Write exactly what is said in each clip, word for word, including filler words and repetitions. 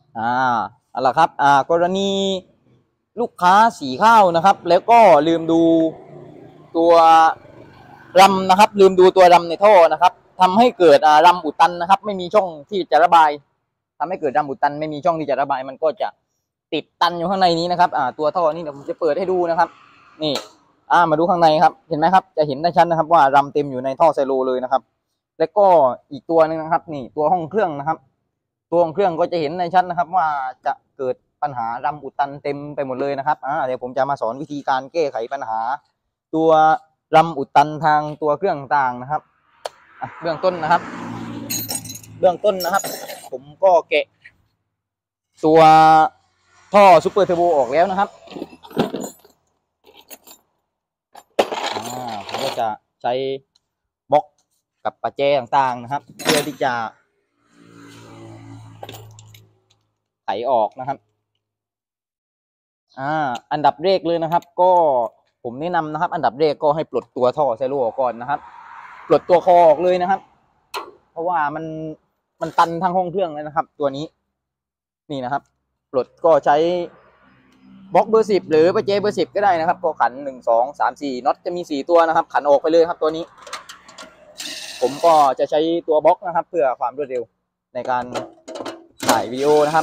อ่าเอาล่ะครับอ่ากรณีลูกค้าสีข้าวนะครับแล้วก็ลืมดูตัวรำนะครับลืมดูตัวรำในท่อนะครับทำให้เกิดอ่ารำอุดตันนะครับไม่มีช่องที่จะระบายทำให้เกิดรำอุดตันไม่มีช่องที่จะระบายมันก็จะติดตันอยู่ข้างในนี้นะครับอ่าตัวท่อนี่เดี๋ยวผมจะเปิดให้ดูนะครับนี่อ่ามาดูข้างในครับเห็นไหมครับจะเห็นได้ชัดนะครับว่ารำเต็มอยู่ในท่อไซโลเลยนะครับแล้วก็อีกตัวนึงนะครับนี่ตัวห้องเครื่องนะครับตัวห้องเครื่องก็จะเห็นได้ชัดนะครับว่าจะเกิดปัญหารำอุดตันเต็มไปหมดเลยนะครับอ่าเดี๋ยวผมจะมาสอนวิธีการแก้ไขปัญหาตัวรำอุดตันทางตัวเครื่องต่างนะครับเบื้องต้นนะครับเบื้องต้นนะครับผมก็แกะตัวท่อซูเปอร์เทอร์โบออกแล้วนะครับผมก็จะใช้บล็อกกับประแจต่างๆนะครับเพื่อที่จะไขออกนะครับอ่าอันดับแรกเลยนะครับก็ผมแนะนำนะครับอันดับแรกก็ให้ปลดตัวท่อไซโลออกก่อนนะครับปลดตัวคอออกเลยนะครับเพราะว่ามันมันตันทั้งห้องเครื่องเลยนะครับตัวนี้นี่นะครับปลดก็ใช้บล็อกเบอร์สิบหรือประแจเบอร์สิบก็ได้นะครับก็ขันหนึ่งสองสามสี่น็อตจะมีสี่ตัวนะครับขันออกไปเลยครับตัวนี้ผมก็จะใช้ตัวบล็อกนะครับเพื่อความรวดเร็วในการถ่ายวิดีโอนะครับ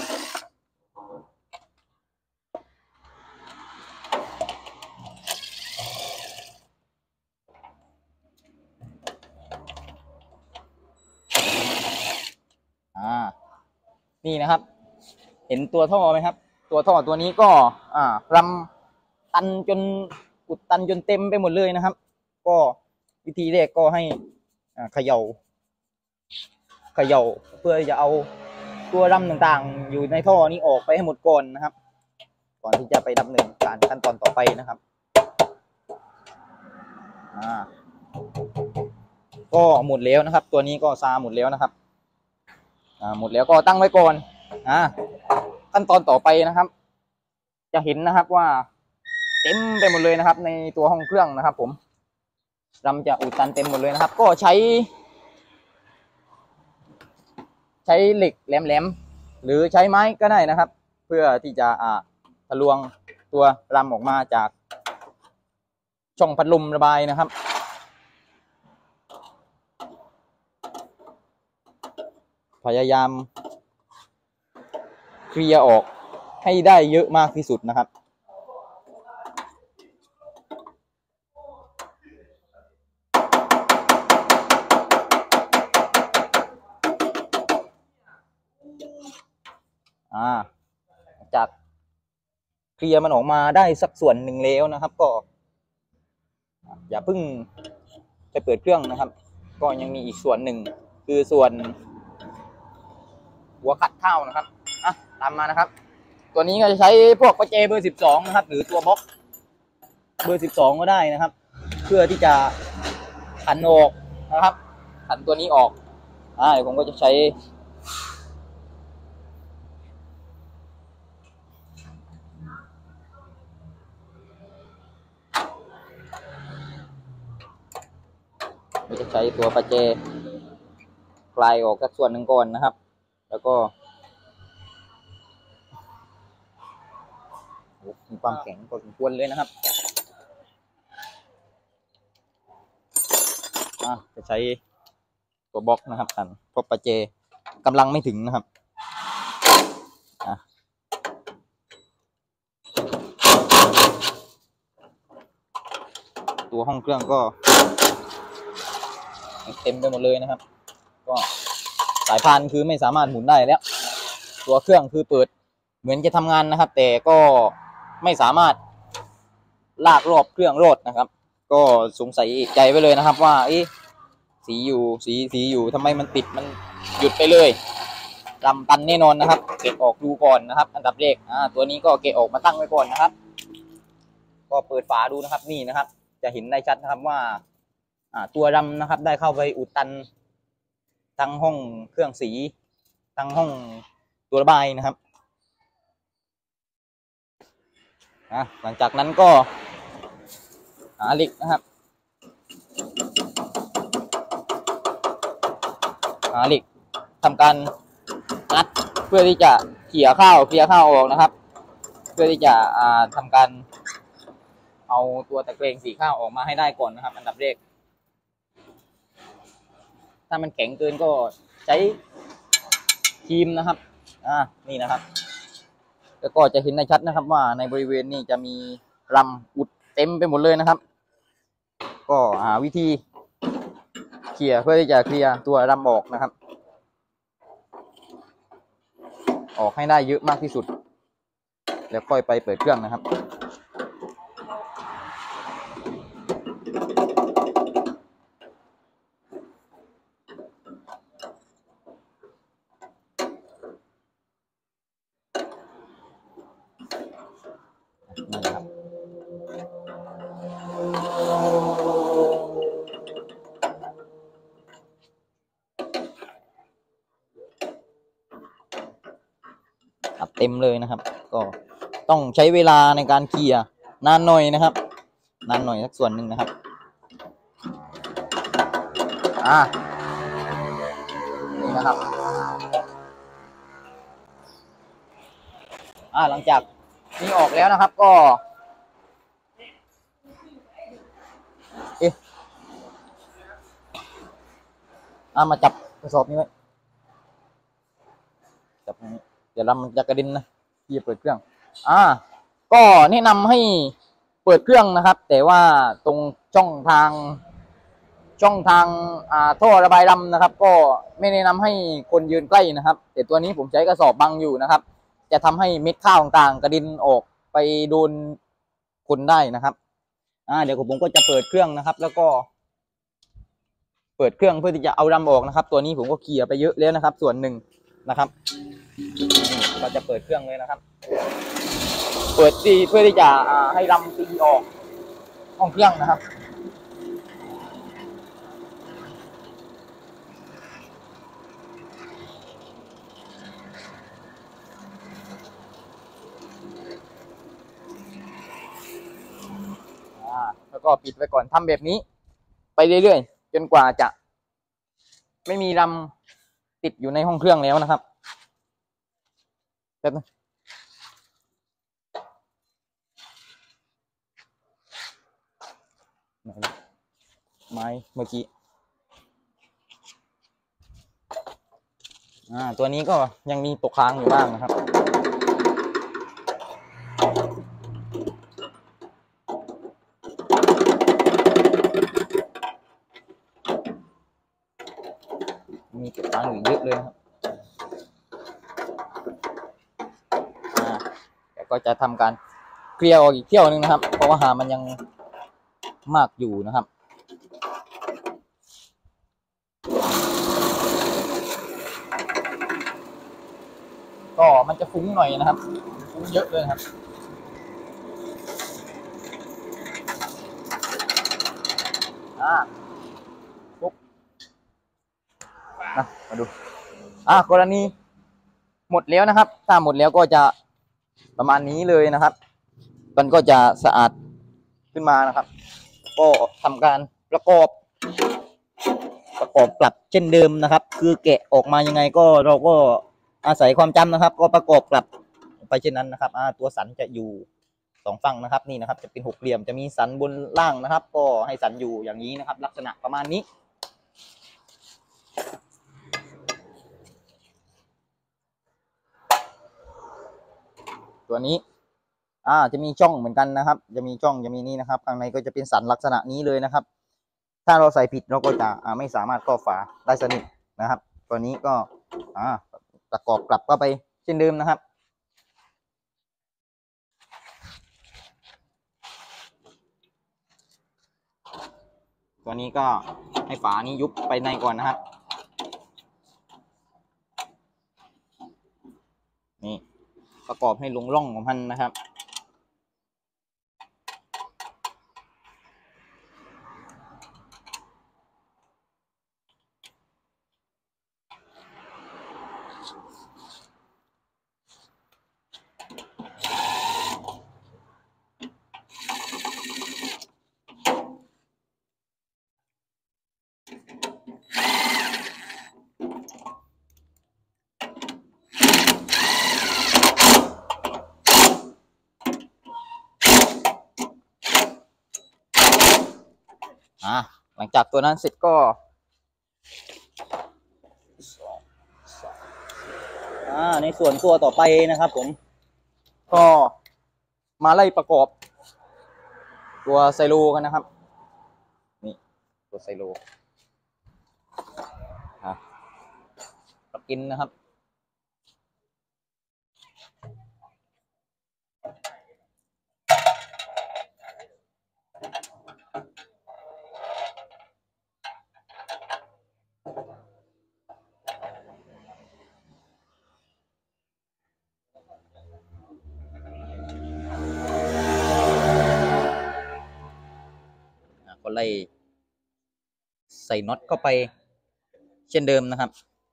อ่านี่นะครับเห็นตัวท่อไหมครับตัวท่อตัวนี้ก็อ่ารำตันจนอุดตันจนเต็มไปหมดเลยนะครับก็วิธีแรกก็ให้อ่าเขย่าเขย่าเพื่อจะเอาตัวรำต่างๆอยู่ในท่อนี้ออกไปให้หมดก่อนนะครับก่อนที่จะไปดำเนินการขั้นตอนต่อไปนะครับอ่าก็หมดแล้วนะครับตัวนี้ก็ซาหมดแล้วนะครับอ่าหมดแล้วก็ตั้งไว้ก่อนอ่าขั้นตอนต่อไปนะครับจะเห็นนะครับว่าเต็มไปหมดเลยนะครับในตัวห้องเครื่องนะครับผมรำจะอุดตันเต็มหมดเลยนะครับก็ใช้ใช้เหล็กแหลมๆหรือใช้ไม้ก็ได้นะครับเพื่อที่จะอ่าทะลวงตัวรำออกมาจากช่องพัดลมระบายนะครับพยายามเคลียร์ออกให้ได้เยอะมากที่สุดนะครับอ่าจากเคลียร์มันออกมาได้สักส่วนหนึ่งแล้วนะครับก็อย่าเพิ่งไปเปิดเครื่องนะครับก็ยังมีอีกส่วนหนึ่งคือส่วนหัวขัดเข้านะครับอ่ะตามมานะครับตัวนี้ก็จะใช้พวกประแจเบอร์สิบสองนะครับหรือตัวบล็อกเบอร์สิบสองก็ได้นะครับเพื่อที่จะขันออกนะครับขันตัวนี้ออกอ่าเดี๋ยวผมก็จะใช้เราจะใช้ตัวประแจคลายออกจากส่วนหนึ่งก่อนนะครับแล้วก็มีความแข็งพอสมควรเลยนะครับจะใช้ตัวบล็อกนะครับกันเพราะประแจกำลังไม่ถึงนะครับตัวห้องเครื่องก็เต็มไปหมดเลยนะครับก็สายพานคือไม่สามารถหมุนได้แล้วตัวเครื่องคือเปิดเหมือนจะทำงานนะครับแต่ก็ไม่สามารถลากรอบเครื่องโลดนะครับก็สงสัยใจไปเลยนะครับว่าเอ๊ะสีอยู่สีสีอยู่ทำไมมันติดมันหยุดไปเลยลำตันแน่นอนนะครับเก็บออกดูก่อนนะครับอันดับแรกอ่าตัวนี้ก็เก็บออกมาตั้งไว้ก่อนนะครับก็เปิดฝาดูนะครับนี่นะครับจะเห็นได้ชัดนะครับว่าอ่าตัวรำนะครับได้เข้าไปอุดตันทั้งห้องเครื่องสีทั้งห้องตัวระบายนะครับอ่ะหลังจากนั้นก็หาเหล็กนะครับหาเหล็กทำการงัดเพื่อที่จะเขี่ยข้าวเคลียร์ข้าวออกนะครับ เพื่อที่จะอ่าทำการเอาตัวตะเกรงสีข้าวออกมาให้ได้ก่อนนะครับ อันดับแรกถ้ามันแข็งเกินก็ใช้ครีมนะครับอ่านี่นะครับแล้วก็จะเห็นได้ชัดนะครับว่าในบริเวณนี้จะมีรำอุดเต็มไปหมดเลยนะครับก็หาวิธีเคลียร์เพื่อที่จะเคลียร์ตัวรำออกนะครับออกให้ได้เยอะมากที่สุดแล้วค่อยไปเปิดเครื่องนะครับนี่นะครับอัดเต็มเลยนะครับก็ต้องใช้เวลาในการเคลียร์นานหน่อยนะครับนานหน่อยสักส่วนหนึ่งนะครับอ่านี่นะครับอ่าหลังจากนี้ออกแล้วนะครับก็เอ๊ะอ่ามาจับกระสอบนี้ไว้จับตรงนี้เดี๋ยวลำมันจะกระเด็นนะที่จะเปิดเครื่องอ่าก็แนะนำให้เปิดเครื่องนะครับ แต่ว่าตรงช่องทางช่องทางอ่าท่อระบายลำนะครับก็ไม่แนะนำให้คนยืนใกล้นะครับ แต่ตัวนี้ผมใช้กระสอบบังอยู่นะครับจะทำให้เม็ดข้าวต่างๆกระเด็นออกไปโดนคนได้นะครับอ่าเดี๋ยวผมก็จะเปิดเครื่องนะครับ แล้วก็เปิดเครื่องเพื่อที่จะเอาลำออกนะครับตัวนี้ผมก็เคลียร์ไปเยอะแล้วนะครับส่วนหนึ่งนะครับเราจะเปิดเครื่องเลยนะครับเปิดตีเพื่อที่จะให้ลำตีออกห้องเครื่องนะครับแล้วก็ปิดไว้ก่อนทำแบบนี้ไปเรื่อยๆจนกว่าจะไม่มีลำติดอยู่ในห้องเครื่องแล้วนะครับไม้เมื่อกี้อ่าตัวนี้ก็ยังมีตกค้างอยู่บ้างนะครับมีตกค้างอยู่เยอะเลยครับอ่าแต่ก็จะทำการเคลียร์ออกอีกเที่ยวนึงนะครับเพราะว่าหามันยังมากอยู่นะครับก็มันจะฟุ้งหน่อยนะครับฟุ้งเยอะเลยครับอ่าปุ๊บนะมาดูอ่ากรณีหมดแล้วนะครับถ้าหมดแล้วก็จะประมาณนี้เลยนะครับมันก็จะสะอาดขึ้นมานะครับก็ทำการประกอบประกอบกลับเช่นเดิมนะครับคือแกะออกมายังไงก็เราก็อาศัยความจำนะครับก็ประกอบกลับไปเช่นนั้นนะครับอ่าตัวสันจะอยู่สองฝั่งนะครับนี่นะครับจะเป็นหกเหลี่ยมจะมีสันบนล่างนะครับก็ให้สันอยู่อย่างนี้นะครับลักษณะประมาณนี้ตัวนี้อ่าจะมีช่องเหมือนกันนะครับจะมีช่องจะมีนี่นะครับข้างในก็จะเป็นสันลักษณะนี้เลยนะครับถ้าเราใส่ผิดเราก็จะอ่าไม่สามารถครอบฝาได้สนิทนะครับตัวนี้ก็อ่าประกอบกลับเข้าไปเช่นเดิมนะครับตัวนี้ก็ให้ฝานี้ยุบไปในก่อนนะครับนี่ประกอบให้ลงร่องของมันนะครับหลังจากตัวนั้นเสร็จก็อ่าในส่วนตัวต่อไปนะครับผมก็มาไล่ประกอบตัวไซโลกันนะครับนี่ตัวไซโลอ่ะปลั๊กอินนะครับก็ไล่ใส่น็อตเข้าไปเช่นเดิมนะครับ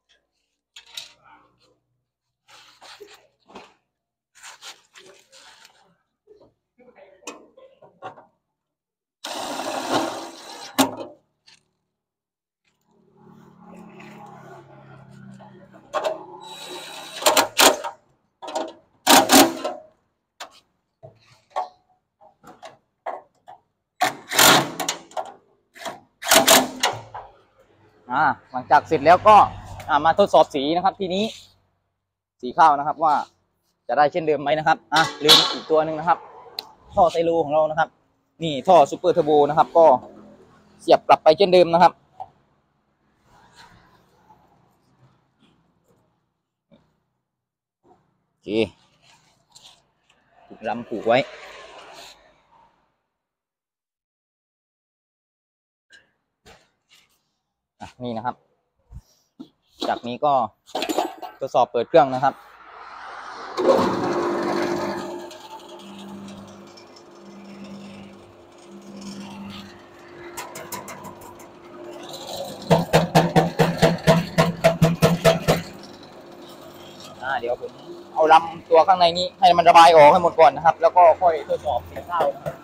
อ่าหลังจากเสร็จแล้วก็อ่ามาทดสอบสีนะครับทีนี้สีข้าวนะครับว่าจะได้เช่นเดิมไหมนะครับอ่ะลืมอีกตัวหนึ่งนะครับท่อไซโลของเรานะครับนี่ท่อซูเปอร์เทอร์โบนะครับก็เสียบกลับไปเช่นเดิมนะครับโอเคถูกลำผูกไว้อ่ะนี่นะครับจากนี้ก็ทดสอบเปิดเครื่องนะครับเดี๋ยวผมเอาลำตัวข้างในนี้ให้มันระบายออกให้หมดก่อนนะครับแล้วก็ค่อยทดสอบสีข้าวนะครับ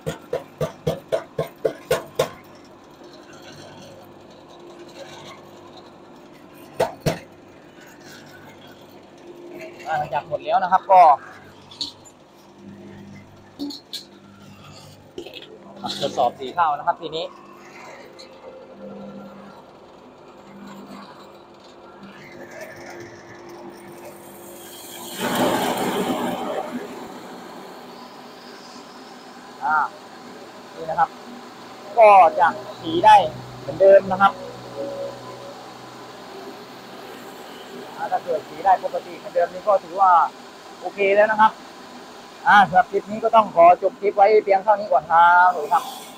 หลังจากหมดแล้วนะครับก็ทดสอบสีข้าวนะครับทีนี้อ่านี่นะครับก็จะสีได้เหมือนเดิมนะครับถ้าเกิดสีได้ปกติเหมือนเดิมนี่ก็ถือว่าโอเคแล้วนะครับอ่าสำหรับคลิปนี้ก็ต้องขอจบคลิปไว้เพียงเท่านี้ก่อนครับครับ